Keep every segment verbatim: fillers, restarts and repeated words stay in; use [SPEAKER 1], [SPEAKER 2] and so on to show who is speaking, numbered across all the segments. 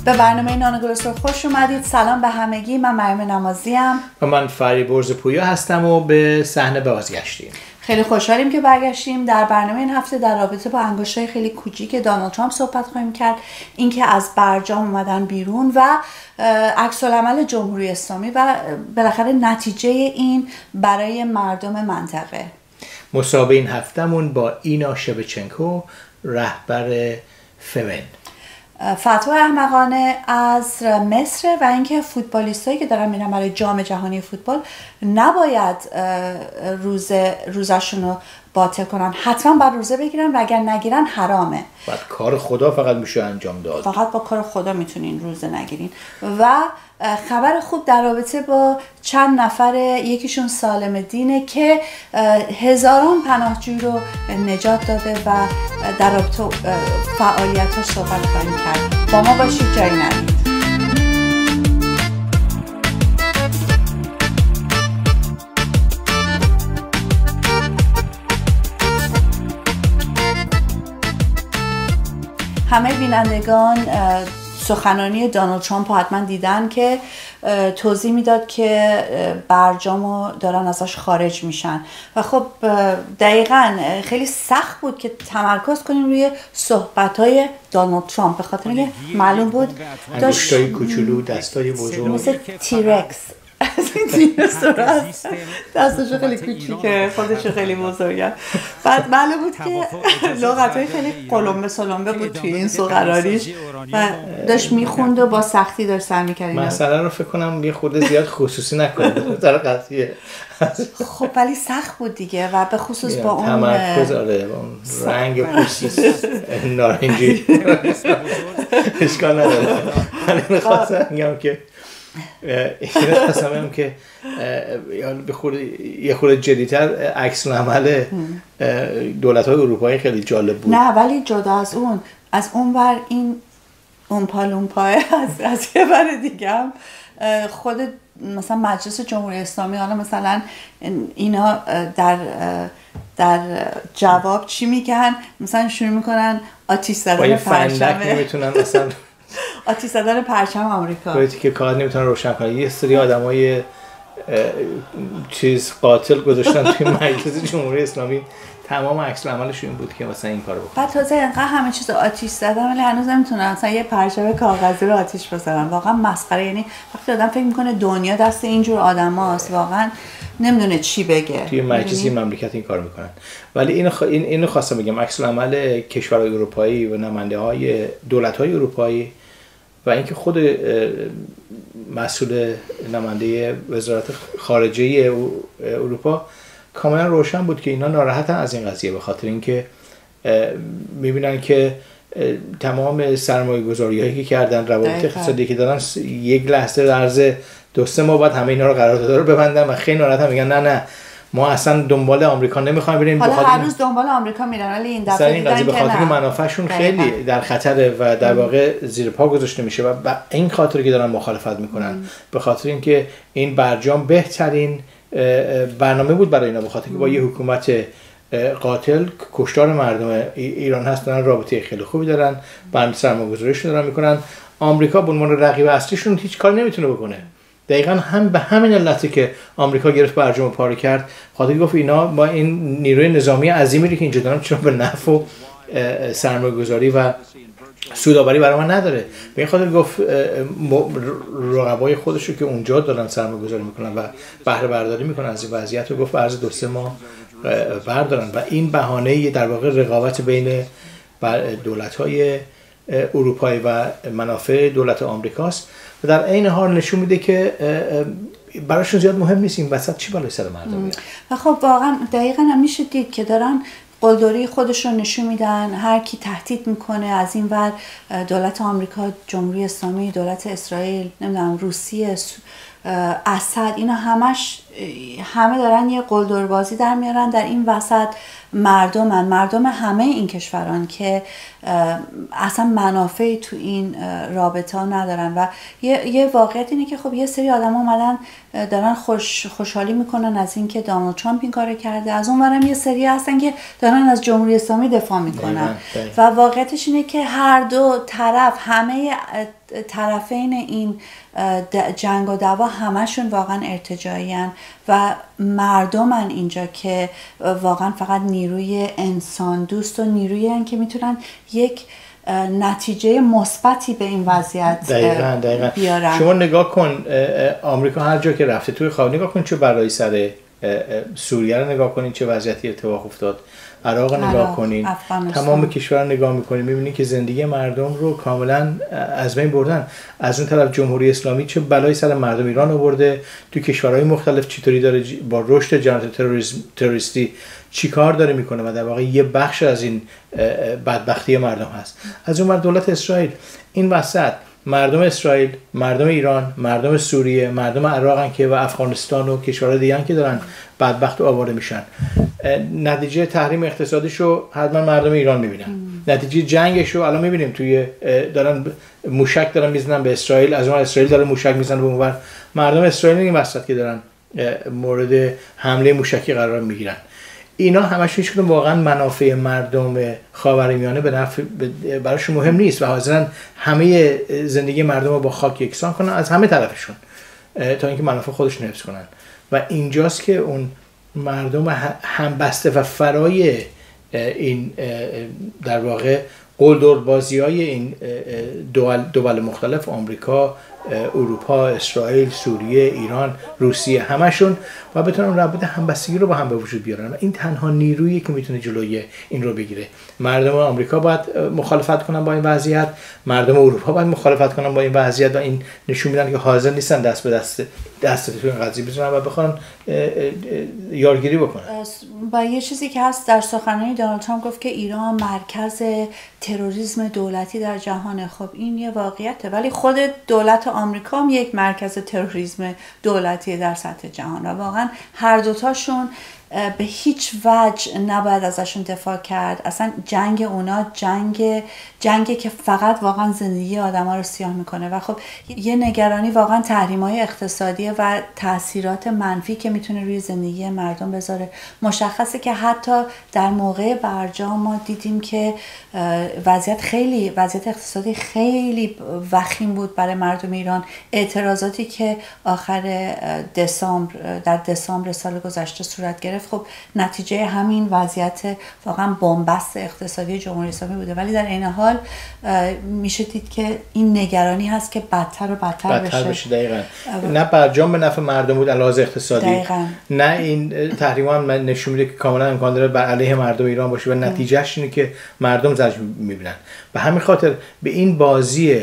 [SPEAKER 1] به برنامه نان گل سرخ خوش اومدید. سلام به همگی. من مریم نمازی ام
[SPEAKER 2] و من فریبرز پویا هستم و به صحنه بازگشتیم.
[SPEAKER 1] خیلی خوشحالیم که برگشتیم. در برنامه این هفته در رابطه با انگشتای خیلی کوچیک دونالد ترامپ صحبت خواهیم کرد، اینکه از برجام اومدن بیرون و عکس العمل جمهوری اسلامی و بالاخره نتیجه این برای مردم منطقه.
[SPEAKER 2] مسابقه این هفتهمون با اینا شبچنکو، رهبر فمن.
[SPEAKER 1] فتوای احمقانه از مصر و اینکه فوتبالیستایی که دارن میرن برای جام جهانی فوتبال نباید روز روزشون رو باطل کنن، حتما باید روزه بگیرن و اگر نگیرن حرامه.
[SPEAKER 2] بعد کار خدا فقط میشه انجام داد،
[SPEAKER 1] فقط با کار خدا میتونین روزه نگیرین. و خبر خوب در رابطه با چند نفر، یکیشون سالم دینه که هزاران پناهجوی رو نجات داده و در رابطه فعالیت‌ها صحبت خواهیم کرد. با ما باشید، جایی نرید. همه بینندگان سخنرانی دونالد ترامپ حتما دیدن که توضیح میداد که برجامو دارن ازش خارج میشن و خب دقیقاً خیلی سخت بود که تمرکز کنیم روی صحبت‌های دونالد ترامپ، به خاطر اینکه معلوم بود
[SPEAKER 2] انگشتای کوچولو، دستای بزرگ
[SPEAKER 1] مثل تیرکس از این دیناصور دستش خیلی کوچیکه، خودش خیلی بزرگه. بعد معلوم بود که لغت‌های خیلی قلمبه سلمبه بود توی این سخنرانیش و داشت میخوند و با سختی داشت سر می‌کرد.
[SPEAKER 2] مثلا رو فکر کنم یه خورده زیاد خصوصی نکنه در قضیه.
[SPEAKER 1] خب ولی سخت بود دیگه و به خصوص با اون
[SPEAKER 2] تمرکز، آره، رنگ پوست نارنجی اشکال نداره. ولی می‌خواستم بگم که این خواستم بگم که یه خورده جدی‌تر عکس العمل دولت‌های اروپایی خیلی جالب بود.
[SPEAKER 1] نه ولی جدا از اون، از اون ور این اونپا لونپاه از از یه ور دیگه هم خود مثلا مجلس جمهوری اسلامی، حالا مثلا اینا در در جواب چی میگن؟ مثلا شروع میکنن آتش زدن پرچم،
[SPEAKER 2] نمیتونن مثلا
[SPEAKER 1] آتش زدن پرچم آمریکا،
[SPEAKER 2] باید که کار نمیتونن روشن کنن. یه سری آدمای چیز قاتل گذاشتن توی مجلس جمهوری اسلامی، تمام عکس العملش این بود که مثلا این کارو بکنن.
[SPEAKER 1] بعد تازه انقدر همه چیز آتش زدن ولی هنوز نمیتونن مثلا یه پرچم کاغذی رو آتش بزنن. واقعا مسخره. یعنی وقتی آدم فکر میکنه دنیا دست اینجور آدماست واقعا نمیدونه چی بگه.
[SPEAKER 2] توی مجلس این مملکت این کار میکنن. ولی اینو خ... این اینو خواستم بگم، عکس العمل کشورهای اروپایی و نماینده‌های دولت‌های اروپایی و اینکه خود مسئول نماینده وزارت خارجه اروپا کاملا روشن بود که اینا ناراحتن از این قضیه، به خاطر اینکه میبینن که تمام سرمایه‌گذاری‌هایی که کردن، روابط اقتصادی که دارن، یک لحظه در عرض دو سه ماه بعد همه اینا رو قرارداد رو ببندن و خیلی ناراحتن، میگن نه نه ما اصلا دنبال آمریکا نمیخوایم بریم.
[SPEAKER 1] حالا هر روز دنبال آمریکا میرن ولی این دفعه
[SPEAKER 2] دیدن که به خاطر منافعشون خیلی در خطره و در واقع زیر پا گذاشته میشه و این خاطر که دارن مخالفت میکنن، به خاطر اینکه این برجام بهترین برنامه بود برای اینا، به خاطر اینکه با یه حکومت قاتل کشتار مردم ایران هست، دارن رابطه خیلی خوبی دارن، برنامه سرمایه‌گذاریشون دارن میکنن. آمریکا به عنوان رقیب اصلیشون هیچ کاری نمیتونه بکنه. دقیقاً هم به همین علتی که آمریکا گرفت برجام پاره کرد، خاطر گفت اینا با این نیروی نظامی عظیمی که اینجا دارن چرا به نفع و سرمایه‌گذاری و سودآوری برای من نداره. به این خاطر گفت رقبای خودشو که اونجا دارن سرمایه‌گذاری میکنن و بهره برداری میکنن از این وضعیت رو، گفت عرض دو سه ماه بردارن و این بهانه در واقع رقابت بین دولت‌های اروپایی و منافع دولت آمریکاست و در عین حال نشون میده که براشون زیاد مهم نیست این وسط چی بالای سر مردم میاد.
[SPEAKER 1] و خب واقعا دقیقاً هم میشه دید که دارن قلدری خودشون نشون میدن، هر کی تهدید میکنه از این ور دولت آمریکا، جمهوری اسلامی، دولت اسرائیل، نمیدونم روسیه، اسد، اینا همش همه دارن یه قلدربازی در میارن در این وسط. مردمن، مردم همه این کشوران که اصلا منافعی تو این رابطه ها ندارن و یه, یه واقعیت اینه که خب یه سری آدم اومدن دارن خوش خوشحالی میکنن از این که دونالد ترامپ این کار کرده، از اون ورم یه سری هستن که دارن از جمهوری اسلامی دفاع میکنن و واقعیتش اینه که هر دو طرف، همه طرفین این جنگ و دعوا همشون واقعا ارتجاعی هن و مردمن اینجا که واقعا فقط نیروی انسان دوست و نیروی هن که میتونن یک نتیجه مثبتی به این وضعیت
[SPEAKER 2] دقیقاً دقیقاً
[SPEAKER 1] بیارن.
[SPEAKER 2] شما نگاه کن آمریکا هر جا که رفته توی خاور نگاه کن چه بلایی سر سوریه رو نگاه کنین چه وضعیتی اتفاق افتاد، عراق نگاه کنین، تمام کشورها نگاه میکنین میبینین که زندگی مردم رو کاملا از بین بردن. از اون طرف جمهوری اسلامی چه بلایی سر مردم ایران آورده، تو کشورهای مختلف چطوری داره با رشد جنایت تروریسم تروریستی چیکار داره میکنه و در واقع یه بخش از این بدبختی مردم هست. از اون ور دولت اسرائیل این وسط مردم اسرائیل، مردم ایران، مردم سوریه، مردم عراق که و افغانستان و کشورهای دیگه که دارن بدبخت و آواره میشن. نتیجه تحریم اقتصادیشو حتما مردم ایران میبینن. نتیجه جنگشو الان میبینیم توی دارن موشک دارن میزنن به اسرائیل، از اون اسرائیل داره موشک میزنه به اونور. مردم اسرائیل این وسط که دارن مورد حمله موشکی قرار میگیرن. اینا همش هیچ کدوم واقعا منافع مردم خاورمیانه به نفع براشون مهم نیست و حاضرن همه زندگی مردم رو با خاک یکسان کنن از همه طرفشون تا اینکه منافع خودشون حفظ کنن. و اینجاست که اون مردم همبسته و فرای این در واقع قلدربازی‌های این دول دول مختلف، آمریکا، اروپا، اسرائیل، سوریه، ایران، روسیه، همشون و بتونن روابط همبستگی رو با هم به وجود بیارن. و این تنها نیرویی که میتونه جلوی این رو بگیره. مردم آمریکا باید مخالفت کنن با این وضعیت، مردم اروپا باید مخالفت کنن با این وضعیت و این نشون میدن که حاضر نیستن دست به دست دست تو این قضیه بزنن و بخوان یارگیری بکنن.
[SPEAKER 1] با یه چیزی که هست در سخنرانی دونالد ترامپ گفت که ایران مرکز تروریسم دولتی در جهانه. خب این یه واقعیته، ولی خود دولت آمریکا هم یک مرکز تروریسم دولتی در سطح جهان و واقعا هر دوتاشون به هیچ وجه نباید ازشون دفاع کرد. اصلا جنگ اونا جنگ جنگی که فقط واقعا زندگی آدما رو سیاه میکنه و خب یه نگرانی واقعا تحریم‌های اقتصادی و تاثیرات منفی که میتونه روی زندگی مردم بذاره. مشخصه که حتی در موقع برجام ما دیدیم که وضعیت خیلی وضعیت اقتصادی خیلی وخیم بود برای مردم ایران. اعتراضاتی که آخر دسامبر در دسامبر سال گذشته صورت گرفت خب نتیجه همین وضعیت واقعا بنبست اقتصادی جمهوری اسلامی بوده، ولی در این حال میشه دید که این نگرانی هست که بدتر و بدتر, بدتر بشه. بشه
[SPEAKER 2] دقیقاً. نه برجام به نفع مردم بود علاوه اقتصادی،
[SPEAKER 1] دقیقاً.
[SPEAKER 2] نه این تحریما هم نشون میده که کاملا امکان داره بر علیه مردم ایران باشه و نتیجهش اینه که مردم زجر میبینن. به همین خاطر به این بازی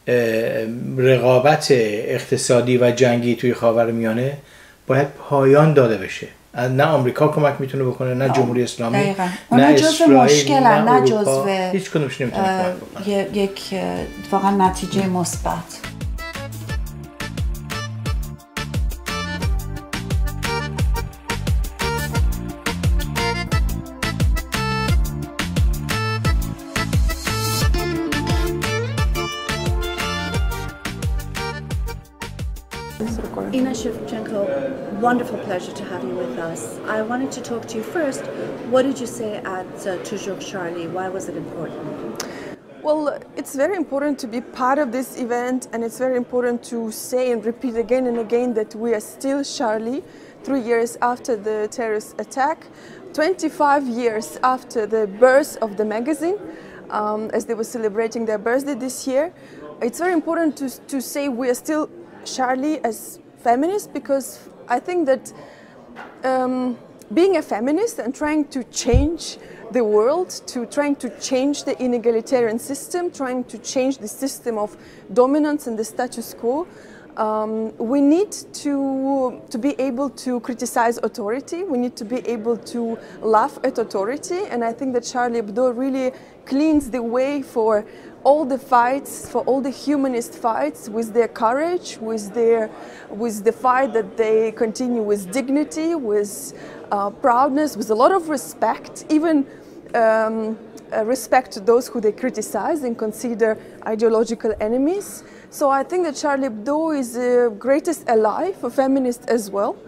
[SPEAKER 2] رقابت اقتصادی و جنگی توی خاورمیانه باید پایان داده بشه. نه آمریکا کمک میتونه بکنه، نه جمهوری اسلامی،
[SPEAKER 1] دقیقاً.
[SPEAKER 2] نه
[SPEAKER 1] اسرائیل، نه, نه
[SPEAKER 2] جزو هیچ کدومش نمیتونه کمک
[SPEAKER 1] بکنه. یک واقعا نتیجه مثبت.
[SPEAKER 3] Inna Shevchenko, wonderful pleasure to have you with us. I wanted to talk to you first. What did you say at uh, Toujours Charlie? Why was it important?
[SPEAKER 4] Well, it's very important to be part of this event, and it's very important to say and repeat again and again that we are still Charlie, three years after the terrorist attack, twenty-five years after the birth of the magazine, um, as they were celebrating their birthday this year. It's very important to, to say we are still Charlie as feminist, because I think that um, being a feminist and trying to change the world, to trying to change the inegalitarian system, trying to change the system of dominance and the status quo, um, we need to, to be able to criticize authority, we need to be able to laugh at authority, and I think that Charlie Hebdo really cleans the way for all the fights, for all the humanist fights, with their courage, with their, with the fight that they continue with dignity, with uh, proudness, with a lot of respect, even um, uh, respect to those who they criticize and consider ideological enemies. So I think that Charlie Hebdo is the greatest ally for feminists as well.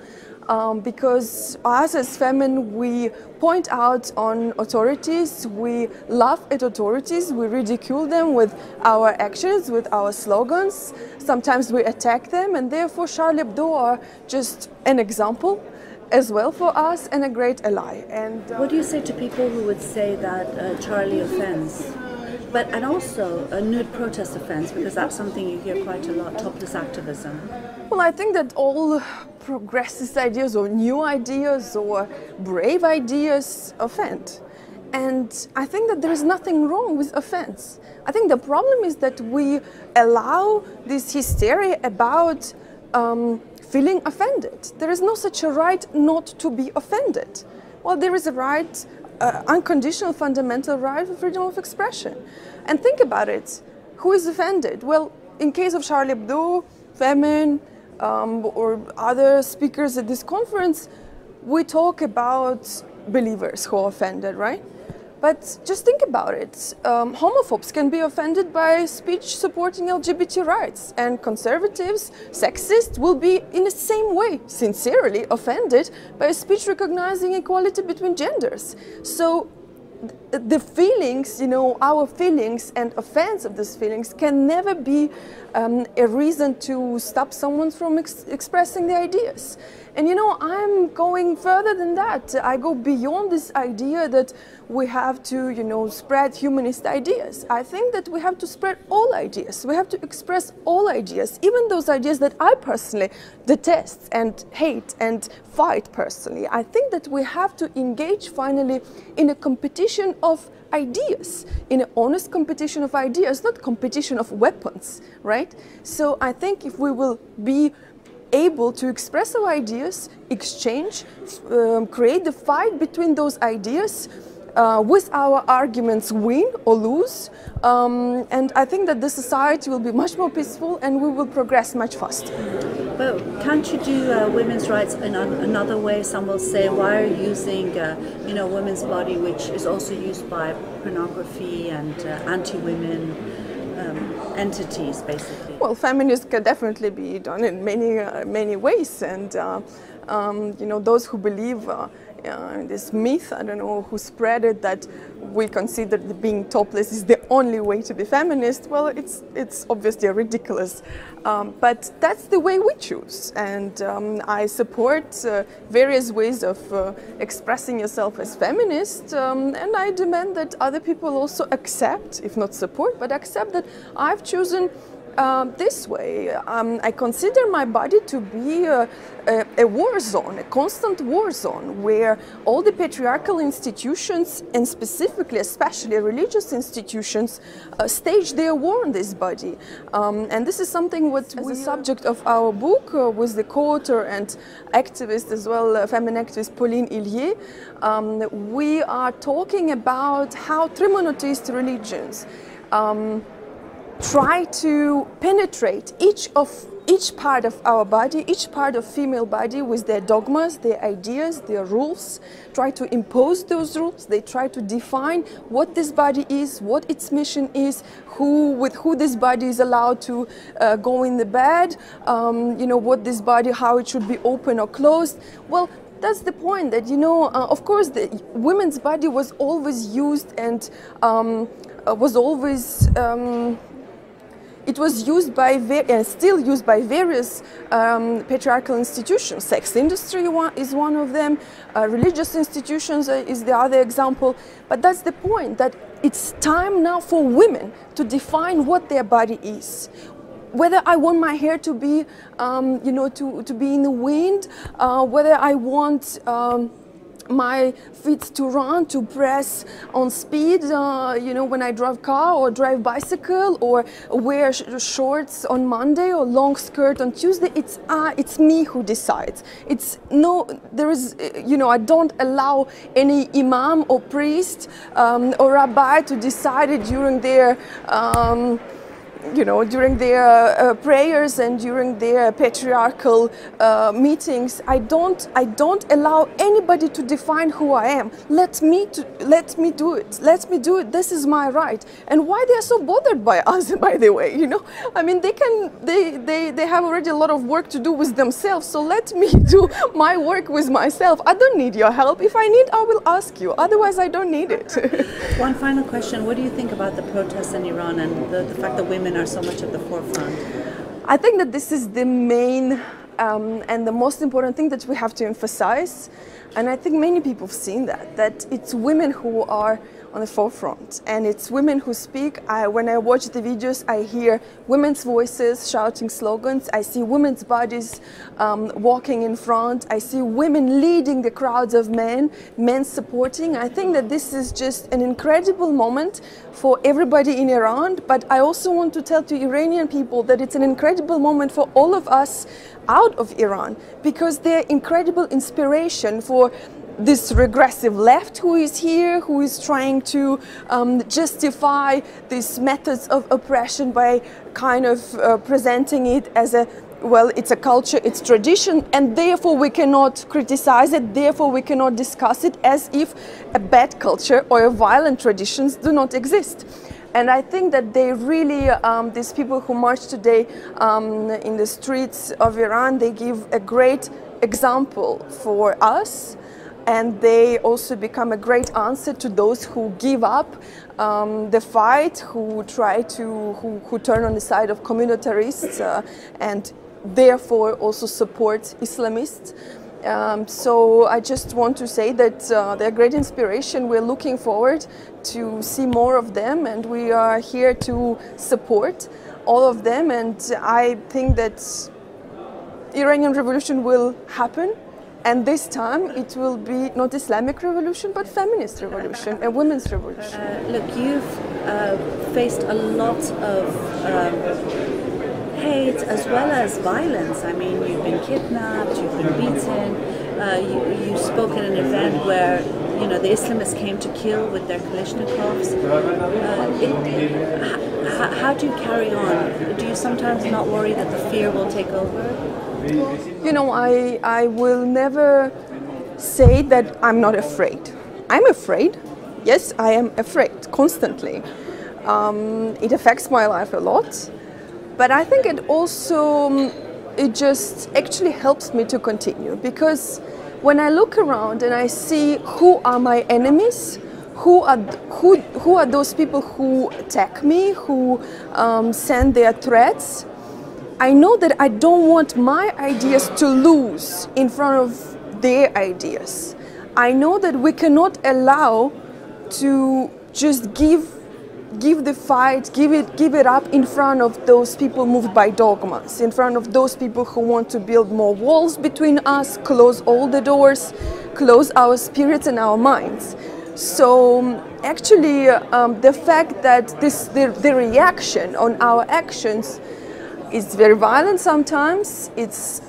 [SPEAKER 4] um, because us as Femen, we point out on authorities, we laugh at authorities, we ridicule them with our actions, with our slogans. Sometimes we attack them, and therefore Charlie Hebdo are just an example as well for us and a great ally. And
[SPEAKER 3] uh, what do you say to people who would say that uh, Charlie offends? But and also a nude protest offense, because that's something you hear quite a lot, topless activism.
[SPEAKER 4] Well, I think that all progressist ideas or new ideas or brave ideas offend. And I think that there is nothing wrong with offense. I think the problem is that we allow this hysteria about um, feeling offended. There is no such a right not to be offended. Well, there is a right, uh, unconditional fundamental right of freedom of expression. And think about it. Who is offended? Well, in case of Charlie Hebdo, Femen, um, or other speakers at this conference, we talk about believers who are offended, right? But just think about it. Um, homophobes can be offended by speech supporting L G B T rights, and conservatives, sexists, will be in the same way sincerely offended by a speech recognizing equality between genders. So th the feelings, you know, our feelings and offense of these feelings can never be um, a reason to stop someone from ex expressing their ideas. And you know, I'm going further than that. I go beyond this idea that we have to, you know, spread humanist ideas. I think that we have to spread all ideas. We have to express all ideas, even those ideas that I personally detest and hate and fight personally. I think that we have to engage finally in a competition of ideas, in an honest competition of ideas, not competition of weapons, right? So I think if we will be able to express our ideas, exchange, um, create the fight between those ideas, uh, with our arguments win or lose, um, and I think that the society will be much more peaceful and we will progress much faster.
[SPEAKER 3] But can't you do uh, women's rights in an another way? Some will say, why are you using, uh, you know, women's body, which is also used by pornography and uh, anti-women um, entities, basically?
[SPEAKER 4] Well, feminism can definitely be done in many, uh, many ways, and uh, um, you know, those who believe uh, uh, this myth, I don't know who spread it, that we consider that being topless is the only way to be feminist. Well, it's it's obviously ridiculous, um, but that's the way we choose, and um, I support uh, various ways of uh, expressing yourself as feminist, um, and I demand that other people also accept, if not support, but accept that I've chosen Uh, this way. Um, I consider my body to be a, a, a war zone, a constant war zone, where all the patriarchal institutions, and specifically, especially religious institutions, uh, stage their war on this body. Um, and this is something what as a subject of our book, uh, with the co-author and activist as well, uh, feminine activist Pauline Hillier, um, we are talking about how three monotheist religions um, try to penetrate each of each part of our body, each part of female body, with their dogmas, their ideas, their rules, try to impose those rules. They try to define what this body is, what its mission is, who with who this body is allowed to uh, go in the bed, um, you know, what this body, how it should be open or closed. Well, that's the point, that, you know, uh, of course, the women's body was always used and um, uh, was always um, It was used by, and still used by, various um, patriarchal institutions. Sex industry is one of them, uh, religious institutions is the other example. But that's the point, that it's time now for women to define what their body is. Whether I want my hair to be, um, you know, to, to be in the wind, uh, whether I want um, my feet to run, to press on speed, uh, you know, when I drive car or drive bicycle, or wear sh shorts on Monday or long skirt on Tuesday. It's uh, it's me who decides. It's no, there is, you know, I don't allow any imam or priest um, or rabbi to decide it during their um, you know, during their uh, prayers and during their patriarchal uh, meetings, I don't, I don't allow anybody to define who I am. Let me, to, let me do it. Let me do it. This is my right. And why they are so bothered by us, by the way, you know? I mean, they can, they, they, they have already a lot of work to do with themselves. So let me do my work with myself. I don't need your help. If I need, I will ask you. Otherwise, I don't need it.
[SPEAKER 3] One final question. What do you think about the protests in Iran and the, the fact that women are so much at the forefront?
[SPEAKER 4] I think that this is the main um, and the most important thing that we have to emphasize. And I think many people have seen that, that it's women who are on the forefront, and it's women who speak. I, when I watch the videos, I hear women's voices shouting slogans. I see women's bodies um, walking in front. I see women leading the crowds of men, men supporting. I think that this is just an incredible moment for everybody in Iran, but I also want to tell to Iranian people that it's an incredible moment for all of us out of Iran, because they're incredible inspiration for this regressive left who is here, who is trying to um, justify these methods of oppression by kind of uh, presenting it as a, well, it's a culture, it's tradition, and therefore we cannot criticize it, therefore we cannot discuss it, as if a bad culture or a violent traditions do not exist. And I think that they really, um, these people who march today um, in the streets of Iran, they give a great example for us. And they also become a great answer to those who give up um, the fight, who try to, who, who turn on the side of communitarists uh, and therefore also support Islamists. Um, so I just want to say that uh, they're great inspiration. We're looking forward to see more of them, and we are here to support all of them. And I think that Iranian revolution will happen. And this time it will be not Islamic revolution, but feminist revolution, a women's revolution.
[SPEAKER 3] Uh, look, you've uh, faced a lot of um, hate as well as violence. I mean, you've been kidnapped, you've been beaten, uh, you, you spoke at an event where, you know, the Islamists came to kill with their Kalashnikovs. Uh, it, how, how do you carry on? Do you sometimes not worry that the fear will take over?
[SPEAKER 4] You know, I, I will never say that I'm not afraid. I'm afraid. Yes, I am afraid constantly. Um, it affects my life a lot. But I think it also, it just actually helps me to continue. Because when I look around and I see who are my enemies, who are, who, who are those people who attack me, who um, send their threats, I know that I don't want my ideas to lose in front of their ideas. I know that we cannot allow to just give, give the fight, give it, give it up in front of those people moved by dogmas, in front of those people who want to build more walls between us, close all the doors, close our spirits and our minds. So actually, um, the fact that this, the, the reaction on our actions is very violent sometimes, it's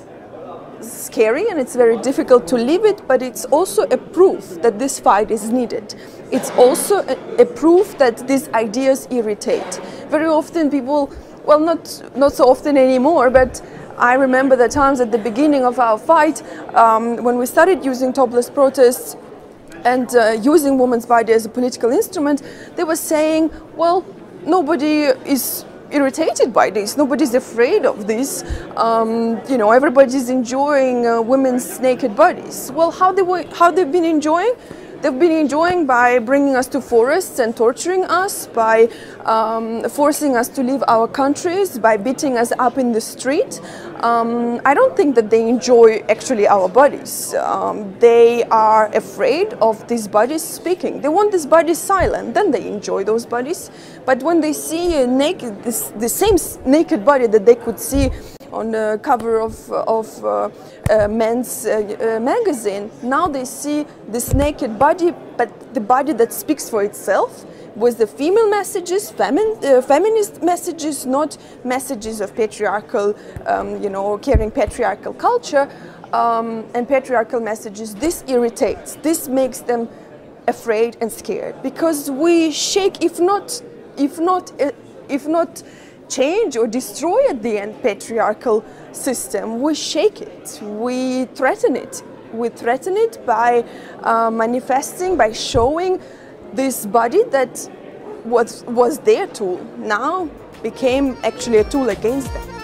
[SPEAKER 4] scary and it's very difficult to live it, but it's also a proof that this fight is needed. It's also a, a proof that these ideas irritate. Very often people, well, not, not so often anymore, but I remember the times at the beginning of our fight, um, when we started using topless protests and uh, using women's body as a political instrument, they were saying, well, nobody is irritated by this, nobody's afraid of this, um, you know, everybody's enjoying uh, women's naked bodies. Well, how, they were, how they've been enjoying? They've been enjoying by bringing us to forests and torturing us, by um, forcing us to leave our countries, by beating us up in the street. Um, I don't think that they enjoy actually our bodies. Um, they are afraid of these bodies speaking. They want these bodies silent, then they enjoy those bodies. But when they see a naked, this, the same naked body that they could see on the cover of, of uh, uh, men's uh, uh, magazine, now they see this naked body, but the body that speaks for itself, with the female messages, femin uh, feminist messages, not messages of patriarchal, um, you know, caring patriarchal culture um, and patriarchal messages. This irritates, this makes them afraid and scared, because we shake, if not, if not, uh, if not change or destroy at the end patriarchal system. We shake it, we threaten it. We threaten it by uh, manifesting, by showing this body that was, was their tool, now became actually a tool against them.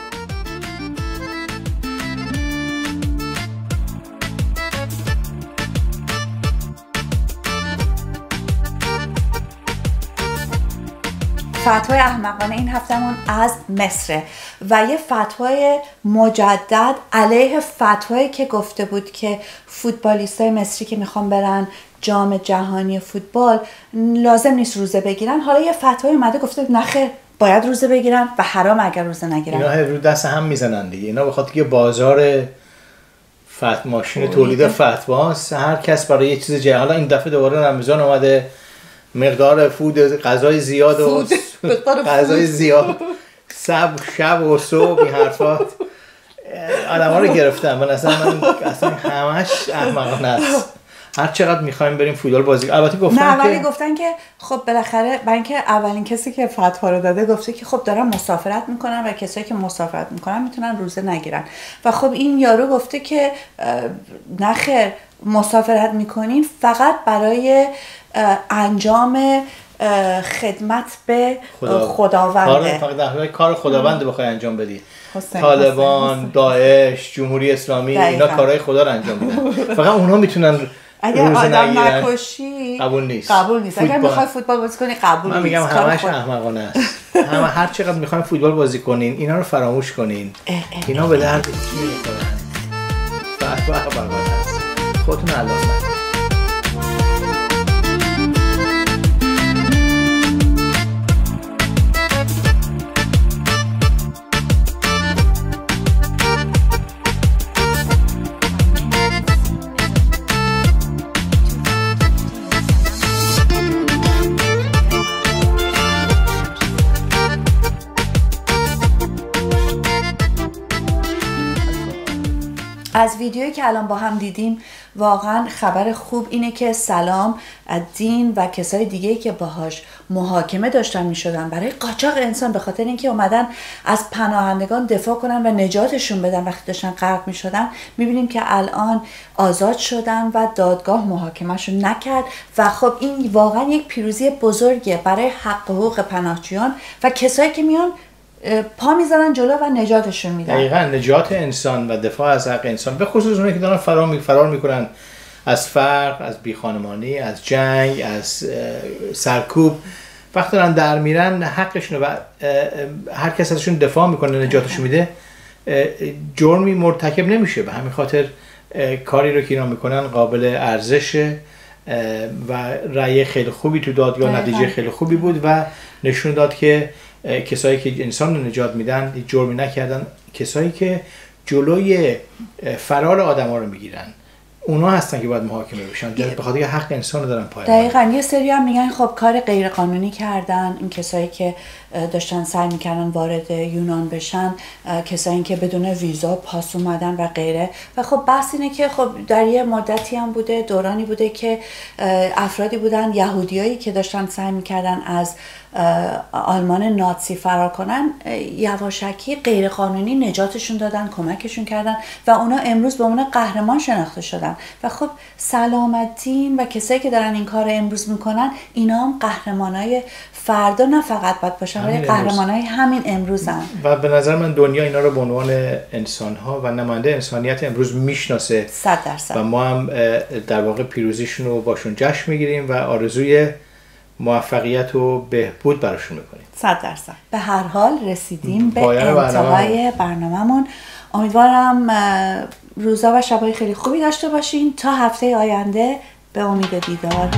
[SPEAKER 1] فتوای احمقانه این هفتمون از مصره و یه فتوای مجدد علیه فتوایی که گفته بود که فوتبالیستای مصری که میخوان برن جام جهانی فوتبال لازم نیست روزه بگیرن. حالا یه فتوای اومده گفته نخیر باید روزه بگیرن و حرام اگر روزه نگیرن.
[SPEAKER 2] اینا رو دست هم میزنن دیگه. اینا بخاطر که بازار فت ماشین تولید فتواست، هر کس برای یه چیز جهان. حالا این دفعه دوباره رمضان اومده، مقدار فود غذای زیاد و غذای زیاد صبح شب و صبح این حرفات آدم‌ها رو گرفتن. من اصلا من اصلا همش احمقانه است. هر چقدر می‌خوایم بریم فوتبال بازی. البته گفتن
[SPEAKER 1] نه ولی
[SPEAKER 2] که
[SPEAKER 1] گفتن که خب بالاخره برای اینکه اولین کسی که فتوا رو داده گفته که خب دارن مسافرت میکنن و کسایی که مسافرت میکنن میتونن روزه نگیرن و خب این یارو گفته که نخیر مسافرت میکنین فقط برای انجام خدمت به
[SPEAKER 2] خدا.
[SPEAKER 1] خداونده.
[SPEAKER 2] فقط در کار خداوند بخوای انجام بدی. طالبان، داعش، جمهوری اسلامی دقیقا. اینا کارهای خدا رو انجام میدن. فقط اونها میتونن
[SPEAKER 1] اگر آدم نکشی
[SPEAKER 2] قبول نیست.
[SPEAKER 1] قبول نیست. اگر میخوای فوتبال بازی کنی قبول نیست.
[SPEAKER 2] من میگم همش احمقانه است. همه هر چقدر میخواین فوتبال بازی کنین اینا رو فراموش کنین. اینا به درد کی میخورن؟ فتوا احمقانه است. خودتون علامت نکنید.
[SPEAKER 1] از ویدیویی که الان با هم دیدیم واقعا خبر خوب اینه که سلام الدین و کسای دیگه‌ای که باهاش محاکمه داشتن می‌شدن برای قاچاق انسان به خاطر اینکه اومدن از پناهندگان دفاع کنن و نجاتشون بدن وقتی داشتن غرق می‌شدن، می‌بینیم که الان آزاد شدن و دادگاه محاکمهشون نکرد و خب این واقعا یک پیروزی بزرگه برای حق و حقوق پناهجویان و کسایی که میان پا میذارن جلو و نجاتشون میدن.
[SPEAKER 2] دقیقاً نجات انسان و دفاع از حق انسان، به خصوص اونایی که دارن فرار می فرار میکنن از فقر، از بیخانمانی، از جنگ، از سرکوب، وقتی دارن در میرن حقشون و هر کس ازشون دفاع میکنه نجاتشون میده جرمی مرتکب نمیشه. به همین خاطر کاری رو که اینا میکنن قابل ارزشه و رأی خیلی خوبی تو دادگاه، نتیجه خیلی خوبی بود و نشون داد که کسایی که انسان رو نجات میدن جرمی نکردن. کسایی که جلوی فرار آدم ها رو میگیرن اونا هستن که باید محاکمه بشن به خاطر حق انسان رو دارن پایمال.
[SPEAKER 1] دقیقاً. یه سری هم میگن خب کار غیر قانونی کردن این کسایی که داشتن سعی میکردن وارد یونان بشن، کسایی که بدون ویزا پاس اومدن و غیره. و خب بحث اینه که خب در یه مدتی هم بوده، دورانی بوده که افرادی بودن، یهودیایی که داشتن سعی میکردن از آلمان ناتسی فرار کنن، یواشکی غیر قانونی نجاتشون دادن، کمکشون کردن و اونا امروز به عنوان قهرمان شناخته شدن. و خب سلام الدین و کسایی که دارن این کار امروز میکنن اینا هم قهرمانای فردا نه فقط باید باشن ولی قهرمانای همین امروزن.
[SPEAKER 2] و به نظر من دنیا اینا رو به عنوان انسان‌ها و نماینده انسانیت امروز میشناسه
[SPEAKER 1] صد درصد
[SPEAKER 2] و ما هم در واقع پیروزیشون رو باشون جشن میگیریم و آرزوی موفقیت و بهبود براشون میکنیم.
[SPEAKER 1] صد درصد. به هر حال رسیدیم به انتهای برنامه‌مون. امیدوارم روزا و شبای خیلی خوبی داشته باشین. تا هفته آینده به امید دیدار.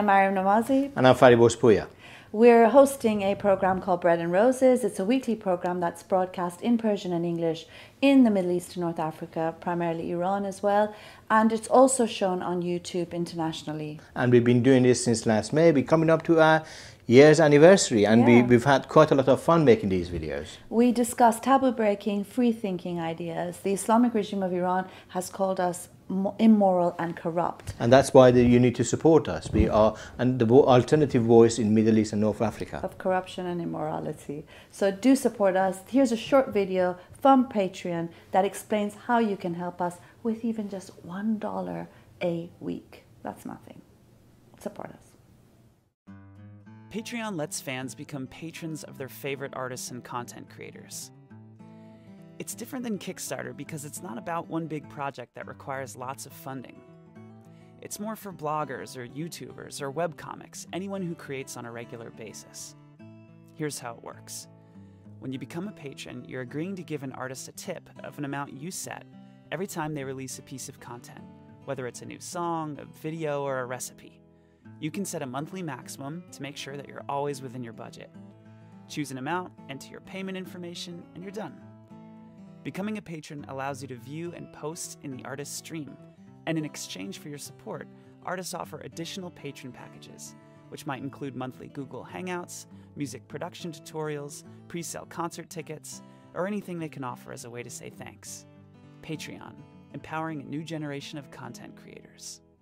[SPEAKER 1] I'm Mariam Namazi.
[SPEAKER 2] And I'm Fariborz Pooya.
[SPEAKER 1] We're hosting a program called Bread and Roses. It's a weekly program that's broadcast in Persian and English in the Middle East and North Africa, primarily Iran as well. And it's also shown on YouTube internationally.
[SPEAKER 2] And we've been doing this since last May. We're coming up to our year's anniversary, and yeah. we, we've had quite a lot of fun making these videos.
[SPEAKER 1] We discuss taboo-breaking, free-thinking ideas. The Islamic regime of Iran has called us immoral and corrupt.
[SPEAKER 2] And that's why the, you need to support us. We are and the alternative voice in Middle East and North Africa.
[SPEAKER 1] Of corruption and immorality. So do support us. Here's a short video from Patreon that explains how you can help us with even just one dollar a week. That's nothing. Support us.
[SPEAKER 5] Patreon lets fans become patrons of their favorite artists and content creators. It's different than Kickstarter because it's not about one big project that requires lots of funding. It's more for bloggers or YouTubers or webcomics, anyone who creates on a regular basis. Here's how it works. When you become a patron, you're agreeing to give an artist a tip of an amount you set every time they release a piece of content, whether it's a new song, a video, or a recipe. You can set a monthly maximum to make sure that you're always within your budget. Choose an amount, enter your payment information, and you're done. Becoming a patron allows you to view and post in the artist's stream, and in exchange for your support, artists offer additional patron packages, which might include monthly Google Hangouts, music production tutorials, pre-sale concert tickets, or anything they can offer as a way to say thanks. Patreon, empowering a new generation of content creators.